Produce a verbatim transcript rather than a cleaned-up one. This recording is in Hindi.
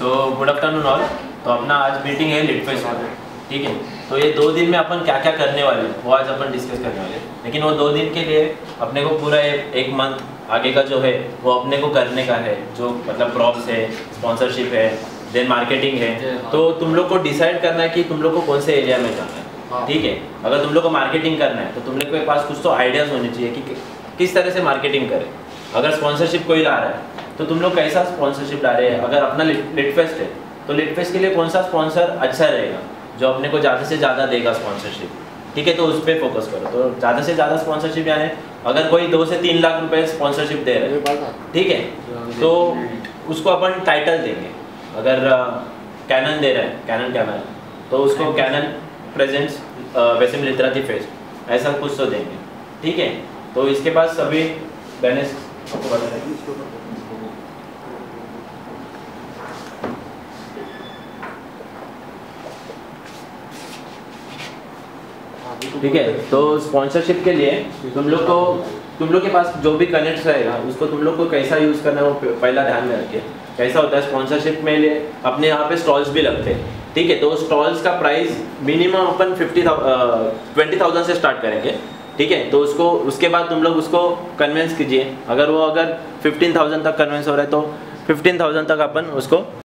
So good afternoon all. तो अपना आज मीटिंग है लिटफेस्ट पर, ठीक है। तो ये दो दिन में अपन क्या क्या करने वाले हैं वो आज अपन डिस्कस करने वाले हैं। लेकिन वो दो दिन के लिए अपने को पूरा एक मंथ आगे का जो है वो अपने को करने का है, जो मतलब प्रॉप्स है, स्पॉन्सरशिप है, देन मार्केटिंग है। तो तुम लोग को डिसाइड करना है कि तुम लोग को कौन से एरिया में जाना है, ठीक है। अगर तुम लोग को मार्केटिंग करना है तो तुम लोग के पास कुछ तो आइडियाज़ होने चाहिए कि किस तरह से मार्केटिंग करें। अगर स्पॉन्सरशिप कोई ला रहा है तो तुम लोग कैसा स्पॉन्सरशिप ला रहे हैं। अगर अपना लिटफेस्ट है तो लिटफेस्ट के लिए कौन सा स्पॉन्सर अच्छा रहेगा जो अपने को ज़्यादा से ज़्यादा देगा स्पॉन्सरशिप, ठीक है। तो उस पर फोकस करो। तो ज़्यादा से ज़्यादा स्पॉन्सरशिप यानी अगर कोई दो से तीन लाख रुपए स्पॉन्सरशिप दे रहे हैं, ठीक है, तो उसको अपन टाइटल देंगे। अगर कैनन दे रहे हैं, कैनन कैमरा, तो उसको कैनन प्रेजेंट्स वैसे लिटरेचर फेस्ट ऐसा कुछ तो देंगे, ठीक है। तो इसके बाद सभी बैनर्स आपको बता देंगे। ठीक है। तो स्पॉन्सरशिप के लिए तुम लोग को तुम लोग के पास जो भी कनेक्ट रहेगा उसको तुम लोग को कैसा यूज़ करना है वो पहला ध्यान में रखिए। कैसा होता है स्पॉन्सरशिप में लिए अपने यहाँ पे स्टॉल्स भी लगते हैं, ठीक है। तो स्टॉल्स का प्राइस मिनिमम अपन फिफ्टी ट्वेंटी थाउजेंड से स्टार्ट करेंगे, ठीक है। तो उसको उसके बाद तुम लोग उसको कन्विंस कीजिए। अगर वो अगर फिफ्टीन थाउजेंड तक कन्विंस हो रहा है तो फिफ्टीन थाउजेंड तक अपन उसको